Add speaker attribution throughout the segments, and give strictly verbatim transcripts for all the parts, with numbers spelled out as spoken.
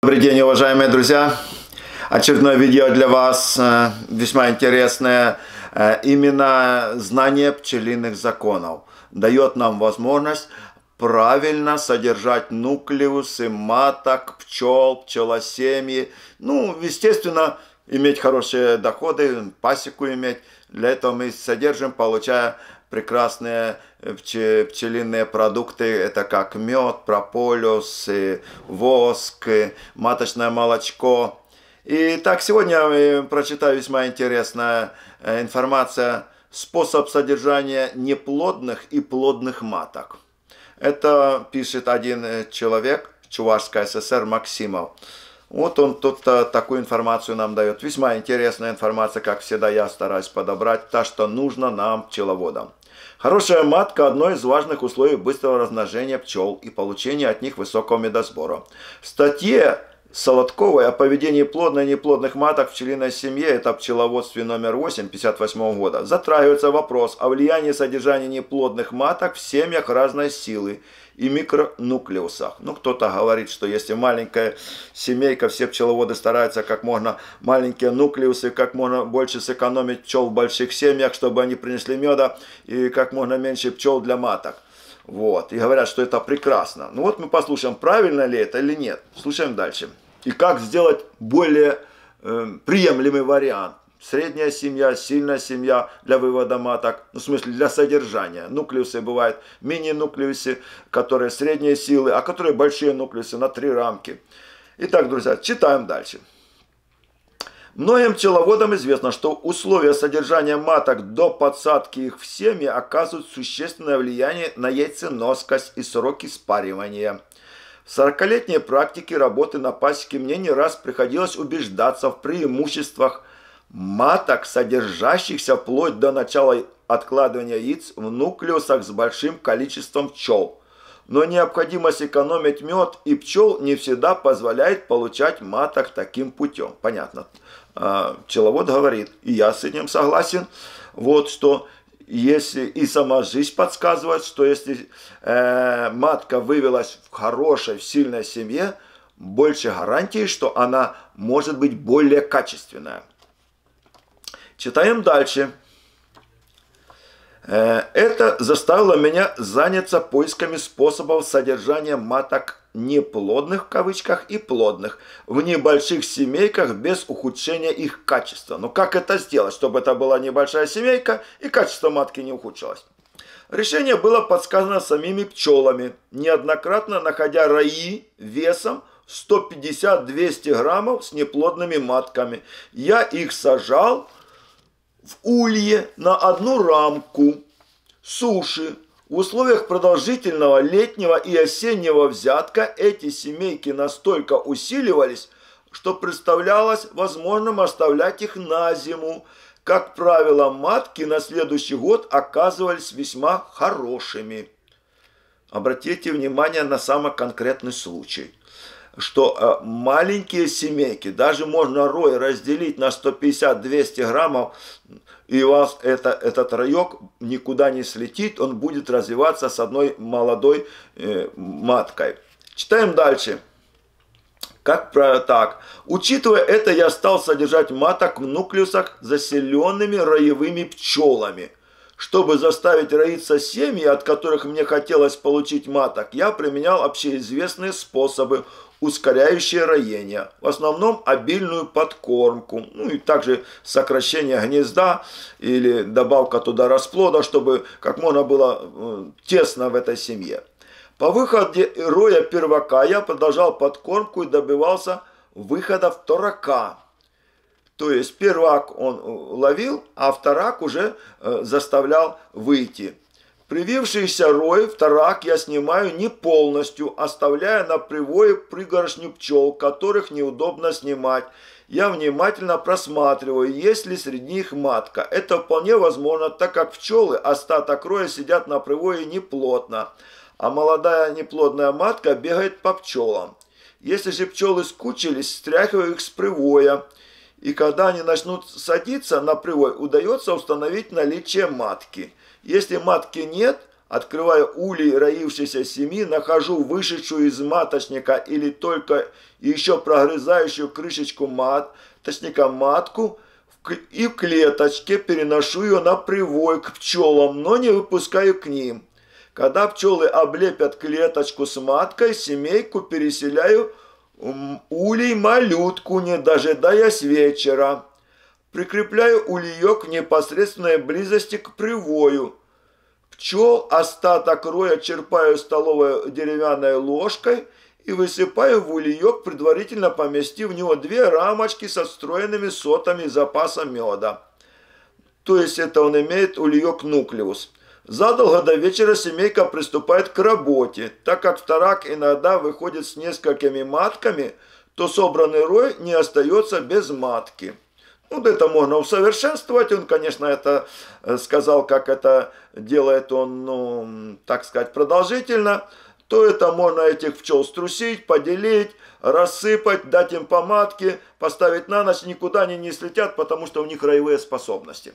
Speaker 1: Добрый день, уважаемые друзья! Очередное видео для вас, весьма интересное. Именно знание пчелиных законов дает нам возможность правильно содержать нуклеусы маток, пчел, пчелосемьи. Ну, естественно, иметь хорошие доходы, пасеку иметь. Для этого мы содержим, получая прекрасные пчелиные продукты, это как мед, прополис, воск, маточное молочко. И так, сегодня я прочитаю весьма интересная информация: способ содержания неплодных и плодных маток. Это пишет один человек, Чувашская ССР, Максимов. Вот он тут такую информацию нам дает. Весьма интересная информация, как всегда я стараюсь подобрать то, что нужно нам, пчеловодам. Хорошая матка – одно из важных условий быстрого размножения пчел и получения от них высокого медосбора. В статье Солодковой о поведении плодных и неплодных маток в пчелиной семье, это пчеловодстве номер восемь тысяча девятьсот пятьдесят восьмого года, затрагивается вопрос о влиянии содержания неплодных маток в семьях разной силы и микронуклеусах. Ну, кто-то говорит, что если маленькая семейка, все пчеловоды стараются как можно маленькие нуклеусы, как можно больше сэкономить пчел в больших семьях, чтобы они принесли меда, и как можно меньше пчел для маток. Вот. И говорят, что это прекрасно. Ну вот мы послушаем, правильно ли это или нет. Слушаем дальше. И как сделать более э, приемлемый вариант. Средняя семья, сильная семья для вывода маток, ну, в смысле для содержания. Нуклеусы бывают мини-нуклеусы, которые средние силы, а которые большие нуклеусы на три рамки. Итак, друзья, читаем дальше. Многим пчеловодам известно, что условия содержания маток до подсадки их в семьи оказывают существенное влияние на яйценоскость и сроки спаривания. В сорокалетней практике работы на пасеке мне не раз приходилось убеждаться в преимуществах маток, содержащихся вплоть до начала откладывания яиц в нуклеусах с большим количеством пчел. Но необходимость экономить мед и пчел не всегда позволяет получать маток таким путем. Понятно. Пчеловод говорит, и я с этим согласен, вот что если и сама жизнь подсказывает, что если э, матка вывелась в хорошей, в сильной семье, больше гарантии, что она может быть более качественная. Читаем дальше. Это заставило меня заняться поисками способов содержания маток неплодных, в кавычках, и плодных в небольших семейках без ухудшения их качества. Но как это сделать, чтобы это была небольшая семейка и качество матки не ухудшилось? Решение было подсказано самими пчелами, неоднократно находя раи весом сто пятьдесят — двести граммов с неплодными матками. Я их сажал в улье на одну рамку суши. В условиях продолжительного летнего и осеннего взятка эти семейки настолько усиливались, что представлялось возможным оставлять их на зиму. Как правило, матки на следующий год оказывались весьма хорошими. Обратите внимание на самый конкретный случай, что э, маленькие семейки, даже можно рой разделить на сто пятьдесят — двести граммов, и у вас это, этот раек никуда не слетит, он будет развиваться с одной молодой э, маткой. Читаем дальше. Как про так. Учитывая это, я стал содержать маток в нуклеусах заселенными роевыми пчелами. Чтобы заставить роиться семьи, от которых мне хотелось получить маток, я применял общеизвестные способы, ускоряющие роение. В основном обильную подкормку, ну и также сокращение гнезда или добавка туда расплода, чтобы как можно было тесно в этой семье. По выходе роя первака я продолжал подкормку и добивался выхода вторака. То есть первак он ловил, а вторак уже заставлял выйти. Привившийся рой, вторак я снимаю не полностью, оставляя на привое пригоршню пчел, которых неудобно снимать. Я внимательно просматриваю, есть ли среди них матка. Это вполне возможно, так как пчелы остаток роя сидят на привое неплотно, а молодая неплодная матка бегает по пчелам. Если же пчелы скучились, стряхиваю их с привоя. И когда они начнут садиться на привой, удается установить наличие матки. Если матки нет, Открываю улей роившейся семьи, нахожу вышедшую из маточника или только еще прогрызающую крышечку маточника матку и в клеточке переношу ее на привой к пчелам, но не выпускаю к ним. Когда пчелы облепят клеточку с маткой, семейку переселяю в улей малютку, не дожидаясь вечера. Прикрепляю ульек в непосредственной близости к привою. Пчел остаток роя черпаю столовой деревянной ложкой и высыпаю в ульек, предварительно поместив в него две рамочки со встроенными сотами запаса меда. То есть это он имеет ульек нуклеус. Задолго до вечера семейка приступает к работе. Так как вторак иногда выходит с несколькими матками, то собранный рой не остается без матки. Вот это можно усовершенствовать. Он, конечно, это сказал, как это делает он, ну, так сказать, продолжительно. То это можно этих пчел струсить, поделить, рассыпать, дать им по матке, поставить на ночь. Никуда они не слетят, потому что у них роевые способности.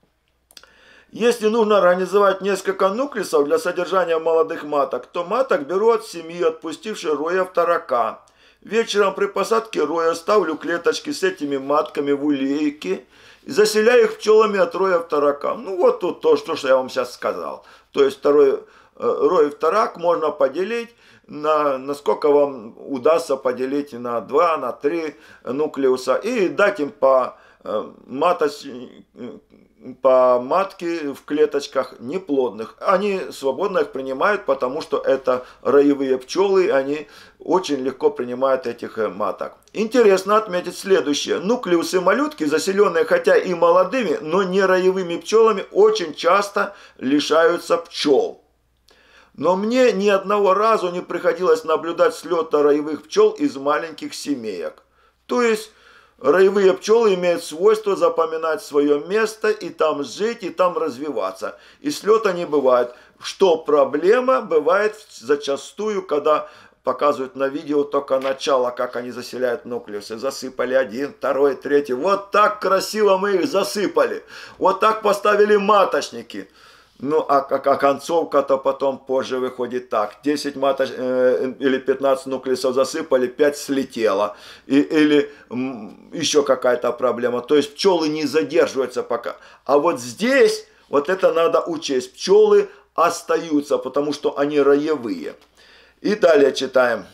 Speaker 1: Если нужно организовать несколько нуклеусов для содержания молодых маток, то маток беру от семьи, отпустившей роя вторака. Вечером при посадке роя ставлю клеточки с этими матками в улейки и заселяю их пчелами от роя вторака. Ну вот тут то, что я вам сейчас сказал. То есть второй рой вторак можно поделить, на, насколько вам удастся поделить на два, на три нуклеуса и дать им по маточке, по матке в клеточках неплодных. Они свободно их принимают, потому что это роевые пчелы, они очень легко принимают этих маток. Интересно отметить следующее. Нуклеусы малютки, заселенные хотя и молодыми, но не роевыми пчелами, очень часто лишаются пчел. Но мне ни одного разу не приходилось наблюдать слета роевых пчел из маленьких семеек. То есть роевые пчелы имеют свойство запоминать свое место и там жить, и там развиваться. И слета не бывает. Что проблема бывает зачастую, когда показывают на видео только начало, как они заселяют нуклеусы. Засыпали один, второй, третий. Вот так красиво мы их засыпали. Вот так поставили маточники. Ну, а, а, а концовка-то потом позже выходит так. десять маточ, э, или пятнадцать нуклеусов засыпали, пять слетело. И, или м, еще какая-то проблема. То есть пчелы не задерживаются пока. А вот здесь, вот это надо учесть. Пчелы остаются, потому что они роевые. И далее читаем.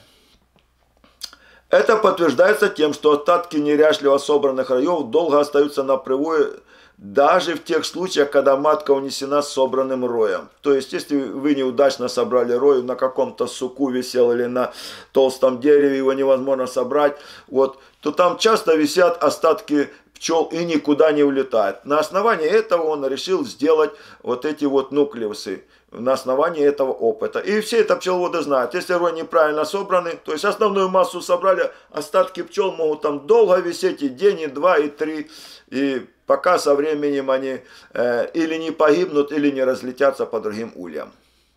Speaker 1: Это подтверждается тем, что остатки неряшливо собранных роев долго остаются на привое, даже в тех случаях, когда матка унесена собранным роем. То есть, если вы неудачно собрали рой, на каком-то суку висел или на толстом дереве, его невозможно собрать, вот, то там часто висят остатки пчел и никуда не улетают. На основании этого он решил сделать вот эти вот нуклеусы. На основании этого опыта. И все это пчеловоды знают. Если рой неправильно собраны, то есть основную массу собрали, остатки пчел могут там долго висеть и день, и два, и три. И пока со временем они э, или не погибнут, или не разлетятся по другим ульям.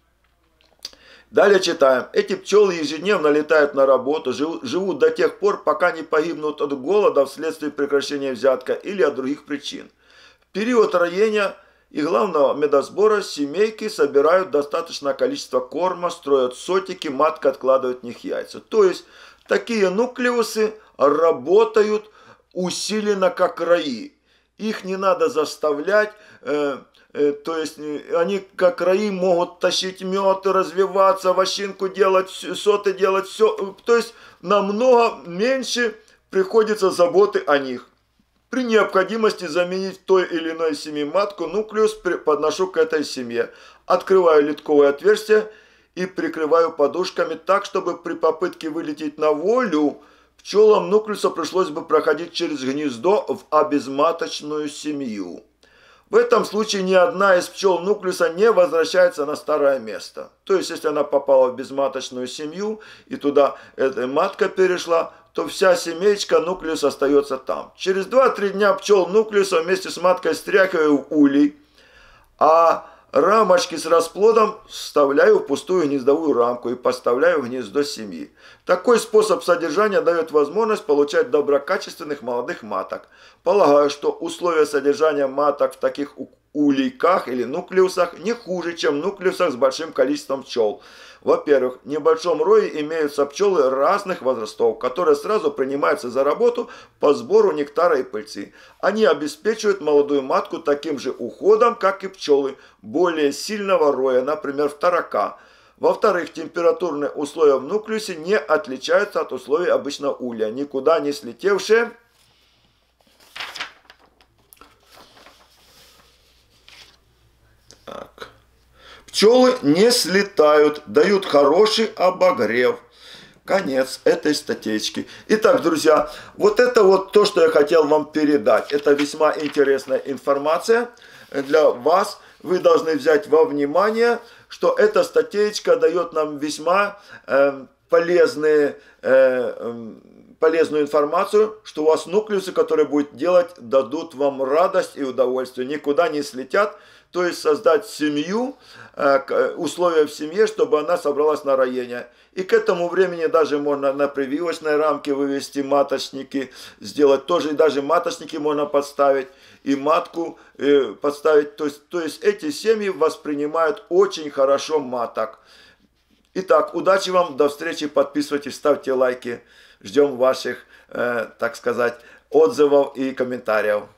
Speaker 1: Далее читаем. Эти пчелы ежедневно летают на работу, живут, живут до тех пор, пока не погибнут от голода вследствие прекращения взятка или от других причин. В период роения и главного медосбора семейки собирают достаточное количество корма, строят сотики, матка откладывает в них яйца. То есть такие нуклеусы работают усиленно как раи. Их не надо заставлять, э, э, то есть они как раи могут тащить мед, развиваться, вощинку делать, соты делать, все. То есть намного меньше приходится заботы о них. При необходимости заменить той или иной семье матку, нуклеус подношу к этой семье. Открываю литковое отверстие и прикрываю подушками так, чтобы при попытке вылететь на волю пчелам нуклеуса пришлось бы проходить через гнездо в обезматочную семью. В этом случае ни одна из пчел нуклеуса не возвращается на старое место. То есть, если она попала в безматочную семью и туда эта матка перешла, то вся семеечка нуклеус остается там. Через два-три дня пчел нуклеуса вместе с маткой стряхиваю в улей, а рамочки с расплодом вставляю в пустую гнездовую рамку и поставляю в гнездо семьи. Такой способ содержания дает возможность получать доброкачественных молодых маток. Полагаю, что условия содержания маток в таких улейках или нуклеусах не хуже, чем в нуклеусах с большим количеством пчел. Во-первых, в небольшом рое имеются пчелы разных возрастов, которые сразу принимаются за работу по сбору нектара и пыльцы. Они обеспечивают молодую матку таким же уходом, как и пчелы более сильного роя, например, второка. Во-вторых, температурные условия в нуклеусе не отличаются от условий обычного улья, никуда не слетевшие. Так. Пчелы не слетают, дают хороший обогрев. Конец этой статейки. Итак, друзья, вот это вот то, что я хотел вам передать. Это весьма интересная информация для вас. Вы должны взять во внимание, что эта статейка дает нам весьма э, полезные, э, полезную информацию, что у вас нуклеусы, которые будут делать, дадут вам радость и удовольствие. Никуда не слетят. То есть создать семью, условия в семье, чтобы она собралась на роение. И к этому времени даже можно на прививочной рамке вывести маточники, сделать тоже, и даже маточники можно подставить, и матку подставить. То есть, то есть эти семьи воспринимают очень хорошо маток. Итак, удачи вам, до встречи, подписывайтесь, ставьте лайки. Ждем ваших, так сказать, отзывов и комментариев.